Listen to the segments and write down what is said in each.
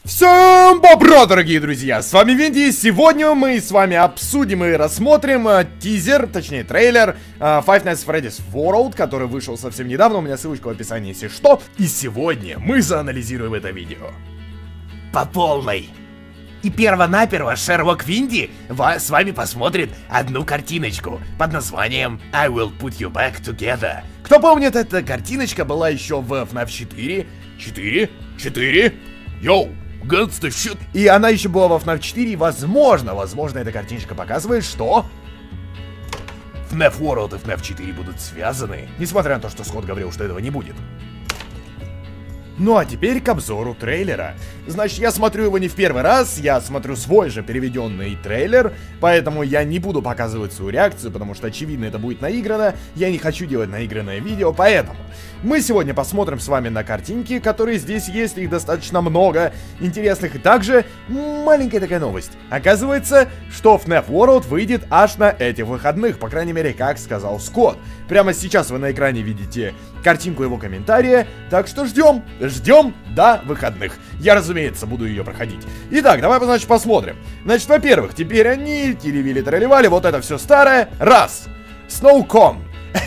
Всем бобро, дорогие друзья, с вами Винди, и сегодня мы с вами обсудим и рассмотрим тизер, точнее трейлер Five Nights at Freddy's World, который вышел совсем недавно, у меня ссылочка в описании, если что. И сегодня мы заанализируем это видео по полной. И перво-наперво Шерлок Винди с вами посмотрит одну картиночку под названием I will put you back together. Кто помнит, эта картиночка была еще в FNAF 4. Йоу! Guns the shit. И она еще была во FNAF 4, и возможно, эта картиночка показывает, что FNAF World и FNAF 4 будут связаны, несмотря на то, что Скотт говорил, что этого не будет. Ну а теперь к обзору трейлера. Значит, я смотрю его не в первый раз, я смотрю свой же переведенный трейлер, поэтому я не буду показывать свою реакцию, потому что, очевидно, это будет наиграно. Я не хочу делать наигранное видео, поэтому мы сегодня посмотрим с вами на картинки, которые здесь есть, их достаточно много интересных. И также маленькая такая новость. Оказывается, что FNAF World выйдет аж на этих выходных, по крайней мере, как сказал Скотт. Прямо сейчас вы на экране видите картинку его комментария, так что ждем до выходных. Я, разумеется, буду ее проходить. Итак, давай, значит, посмотрим. Значит, во-первых, теперь они тиливили-тролливали, вот это все старое. Раз. Сноукон.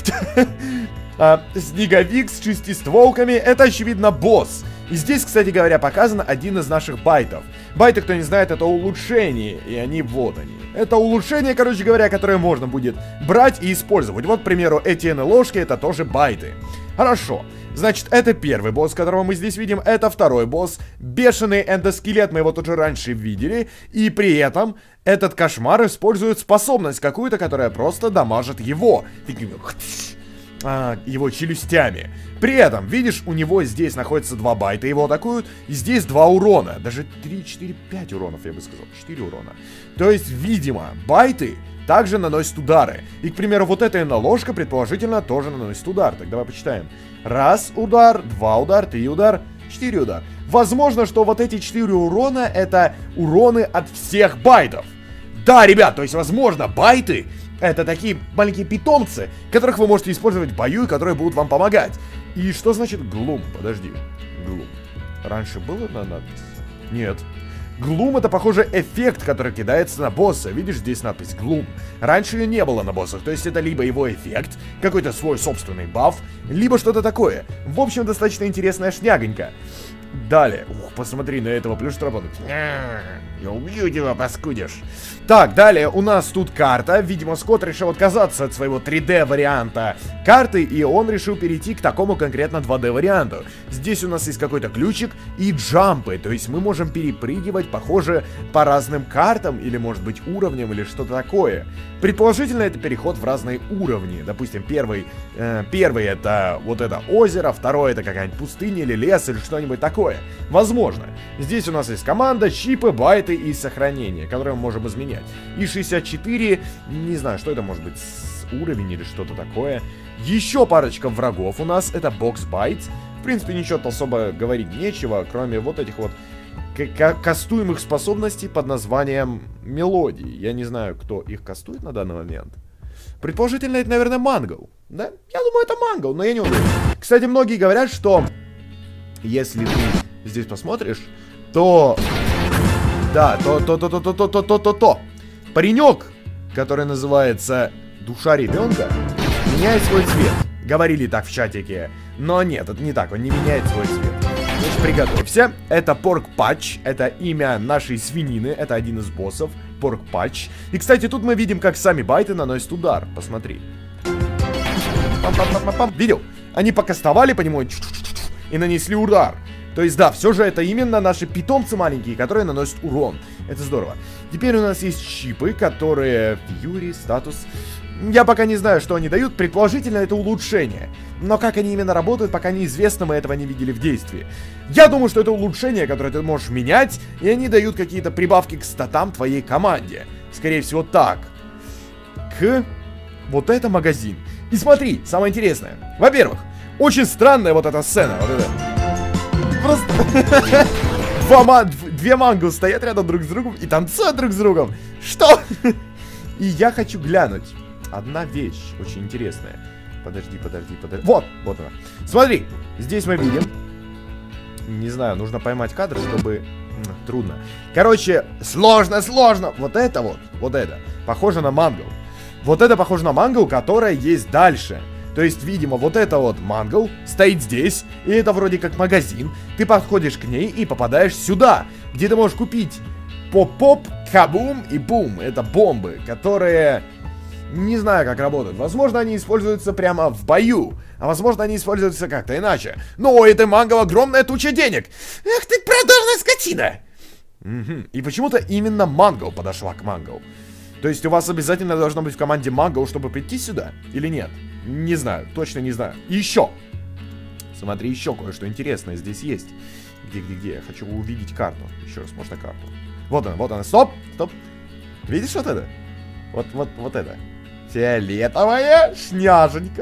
Снеговик с шестистволками. Это, очевидно, босс. И здесь, кстати говоря, показан один из наших байтов. Байты, кто не знает, это улучшение, и они вот они. Это улучшение, короче говоря, которое можно будет брать и использовать. Вот, к примеру, эти ложки, это тоже байты. Хорошо. Значит, это первый босс, которого мы здесь видим. Это второй босс. Бешеный эндоскелет, мы его тут же раньше видели. И при этом этот кошмар использует способность какую-то, которая просто дамажит его. Его челюстями. При этом, видишь, у него здесь находится 2 байта, его атакуют, и здесь 2 урона. Даже 3, 4, 5 уронов, я бы сказал. 4 урона. То есть, видимо, байты также наносят удары. И, к примеру, вот эта ложка, предположительно, тоже наносит удар. Так, давай почитаем. 1 удар, 2 удар, 3 удар, 4 удар. Возможно, что вот эти 4 урона — это уроны от всех байтов. Да, ребят, то есть, возможно, байты — это такие маленькие питомцы, которых вы можете использовать в бою и которые будут вам помогать. И что значит глум? Подожди. Глум. Раньше было на надпись? Нет. Глум — это, похоже, эффект, который кидается на босса. Видишь, здесь надпись глум. Раньше ее не было на боссах, то есть это либо его эффект, какой-то свой собственный баф, либо что-то такое. В общем, достаточно интересная шнягонька. Далее. Ух, посмотри на этого плюштрапа. Я убью тебя, паскудишь. Так, далее у нас тут карта. Видимо, Скотт решил отказаться от своего 3D варианта карты, и он решил перейти к такому конкретно 2D варианту. Здесь у нас есть какой-то ключик и джампы, то есть мы можем перепрыгивать, похоже, по разным картам, или, может быть, уровням, или что-то такое. Предположительно, это переход в разные уровни. Допустим, первый это вот это озеро, второй это какая-нибудь пустыня или лес, или что-нибудь такое. Возможно. Здесь у нас есть команда, чипы, байты и сохранение, которые мы можем изменять. И 64, не знаю, что это может быть, уровень или что-то такое. Еще парочка врагов у нас, это бокс-байт. В принципе, ничего особо говорить нечего, кроме вот этих вот кастуемых способностей под названием мелодии. Я не знаю, кто их кастует на данный момент. Предположительно, это, наверное, Мангл. Да? Я думаю, это Мангл, но я не уверен. Кстати, многие говорят, что если ты здесь посмотришь, то... Да, паренек, который называется Душа ребенка, меняет свой цвет. Говорили так в чатике. Но нет, это не так, он не меняет свой цвет. Значит, приготовься. Это Порк Патч, это имя нашей свинины, это один из боссов, Порк Патч. И, кстати, тут мы видим, как сами байты наносят удар. Посмотри. Видел? Они покастовали по нему и нанесли удар. То есть, да, все же это именно наши питомцы маленькие, которые наносят урон. Это здорово. Теперь у нас есть чипы, которые... Фьюри, статус... Я пока не знаю, что они дают. Предположительно, это улучшение. Но как они именно работают, пока неизвестно, мы этого не видели в действии. Я думаю, что это улучшение, которое ты можешь менять, и они дают какие-то прибавки к статам твоей команде. Скорее всего, так. Вот это магазин. И смотри, самое интересное. Во-первых, очень странная вот эта сцена. Вот это. Просто... Две манго стоят рядом друг с другом и танцуют друг с другом. Что? И я хочу глянуть. Одна вещь очень интересная. Подожди. Вот она. Смотри, здесь мы видим. Не знаю, нужно поймать кадр, чтобы Трудно. Короче, сложно. Вот это. Похоже на мангл. Вот это похоже на мангл, которая есть дальше. То есть, видимо, вот это вот мангл стоит здесь, и это вроде как магазин. Ты подходишь к ней и попадаешь сюда, где ты можешь купить поп-поп, кабум и бум. Это бомбы, которые... Не знаю, как работают. Возможно, они используются прямо в бою. А возможно, они используются как-то иначе. Но у этой мангл огромная туча денег. Эх ты, продажная скотина! И почему-то именно мангл подошла к мангл. То есть у вас обязательно должно быть в команде мангл, чтобы прийти сюда? Или нет? Не знаю, точно не знаю. И еще. Смотри, еще кое-что интересное здесь есть. Где? Я хочу увидеть карту. Еще раз, можно карту. Вот она. Стоп. Видишь вот это? Вот это. Фиолетовая шняженька.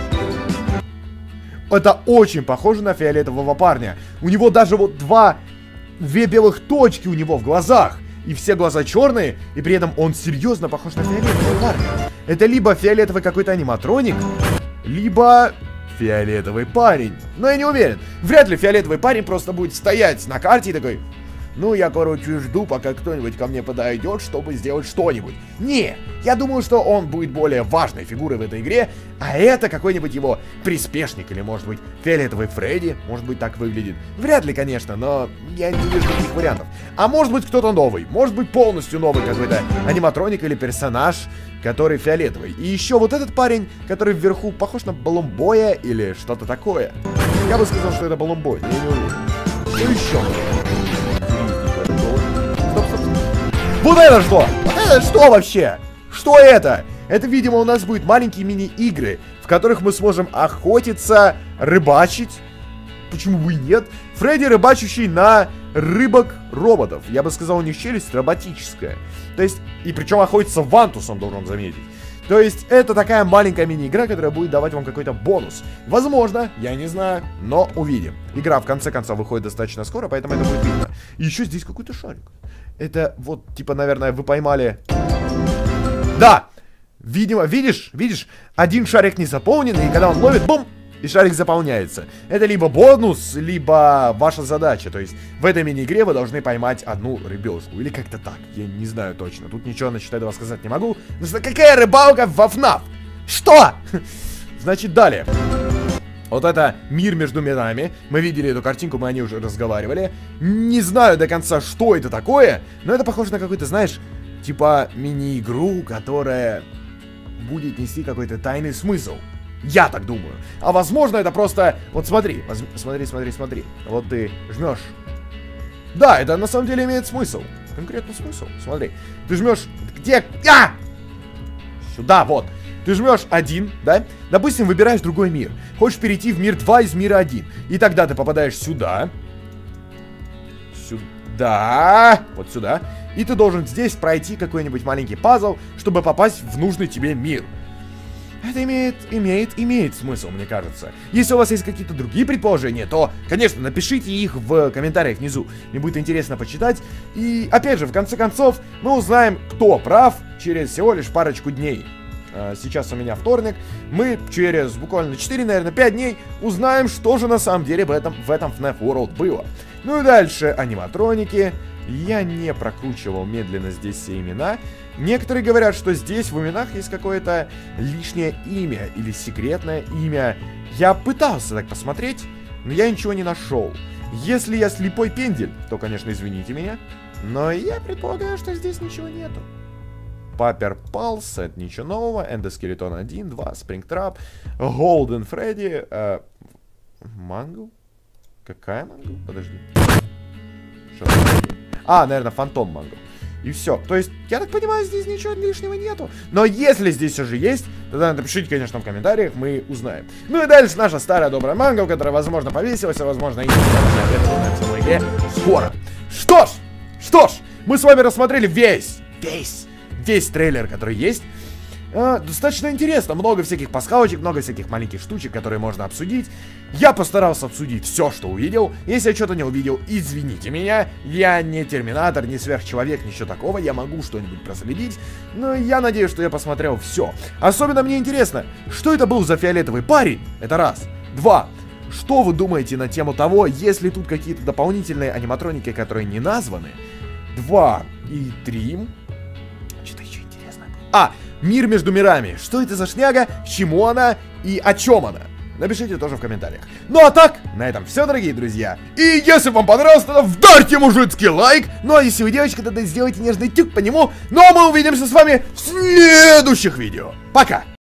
Это очень похоже на фиолетового парня. У него даже вот две белых точки у него в глазах. И все глаза черные, и при этом он серьезно похож на фиолетового парня. Это либо фиолетовый какой-то аниматроник, либо фиолетовый парень. Но я не уверен. Вряд ли фиолетовый парень просто будет стоять на карте и такой... Ну, я, короче, жду, пока кто-нибудь ко мне подойдет, чтобы сделать что-нибудь. Не, я думаю, что он будет более важной фигурой в этой игре, а это какой-нибудь его приспешник, или, может быть, фиолетовый Фредди, может быть, так выглядит. Вряд ли, конечно, но я не вижу таких вариантов. А может быть, кто-то новый, может быть, полностью новый какой-то аниматроник или персонаж, который фиолетовый. И еще вот этот парень, который вверху похож на Балумбоя или что-то такое. Я бы сказал, что это Балумбой, но я не уверен. Что еще? Вот это что? Вот это что вообще? Что это? Это, видимо, у нас будут маленькие мини-игры, в которых мы сможем охотиться, рыбачить. Почему бы и нет? Фредди, рыбачащий на рыбок-роботов. Я бы сказал, у них челюсть роботическая. То есть, и причем охотится вантусом, должен заметить. То есть, это такая маленькая мини-игра, которая будет давать вам какой-то бонус. Возможно, я не знаю, но увидим. Игра, в конце концов, выходит достаточно скоро, поэтому это будет видно. И еще здесь какой-то шарик. Это вот, типа, наверное, вы поймали... Да! Видимо, видишь? Один шарик не заполнен, и когда он ловит, бум! И шарик заполняется. Это либо бонус, либо ваша задача. То есть, в этой мини-игре вы должны поймать одну рыбешку. Или как-то так. Я не знаю точно. Тут ничего насчет этого сказать не могу. Но что, какая рыбалка во FNAF? Что? Значит, далее. Вот это мир между мирами. Мы видели эту картинку, мы о ней уже разговаривали. Не знаю до конца, что это такое, но это похоже на какой-то, знаешь, типа мини-игру, которая будет нести какой-то тайный смысл. Я так думаю. А возможно, это просто... Вот смотри. Вот ты жмешь. Да, это на самом деле имеет смысл. Конкретный смысл. Смотри. Ты жмешь... Где? Сюда, вот. Ты жмешь 1, да? Допустим, выбираешь другой мир. Хочешь перейти в мир 2 из мира 1. И тогда ты попадаешь сюда. Сюда. Вот сюда. И ты должен здесь пройти какой-нибудь маленький пазл, чтобы попасть в нужный тебе мир. Это имеет смысл, мне кажется. Если у вас есть какие-то другие предположения, то, конечно, напишите их в комментариях внизу. Мне будет интересно почитать. И, опять же, в конце концов, мы узнаем, кто прав через всего лишь парочку дней. Сейчас у меня вторник. Мы через буквально 4, наверное, 5 дней узнаем, что же на самом деле в этом FNAF World было. Ну и дальше аниматроники. Я не прокручивал медленно здесь все имена. Некоторые говорят, что здесь в именах есть какое-то лишнее имя или секретное имя. Я пытался так посмотреть, но я ничего не нашел. Если я слепой пендель, то, конечно, извините меня. Но я предполагаю, что здесь ничего нету. Паппер Палс, это ничего нового. Эндоскелетон 1, 2, Спрингтрап, Голден Фредди, Мангл? Какая Мангл? Подожди. Наверное, Фантом Мангл. И все. То есть, я так понимаю, здесь ничего лишнего нету. Но если здесь уже есть, тогда напишите, конечно, в комментариях, мы узнаем. Ну и дальше наша старая добрая Мангл, которая, возможно, повесилась, а возможно, и не скоро. Что ж, мы с вами рассмотрели весь трейлер, который есть. Достаточно интересно, много всяких пасхалочек, много всяких маленьких штучек, которые можно обсудить. Я постарался обсудить все, что увидел. Если я что-то не увидел, извините меня. Я не Терминатор, не Сверхчеловек, ничего такого. Я могу что-нибудь проследить. Но я надеюсь, что я посмотрел все. Особенно мне интересно, что это был за фиолетовый парень? Это раз. 2. что вы думаете на тему того, есть ли тут какие-то дополнительные аниматроники, которые не названы? 2 и 3. Что-то еще интересное было. Мир между мирами. Что это за шняга, к чему она и о чем она? Напишите тоже в комментариях. Ну а так, на этом все, дорогие друзья. И если вам понравилось, тогда вдарьте мужицкий лайк. Ну а если вы девочка, тогда сделайте нежный тюк по нему. Ну а мы увидимся с вами в следующих видео. Пока!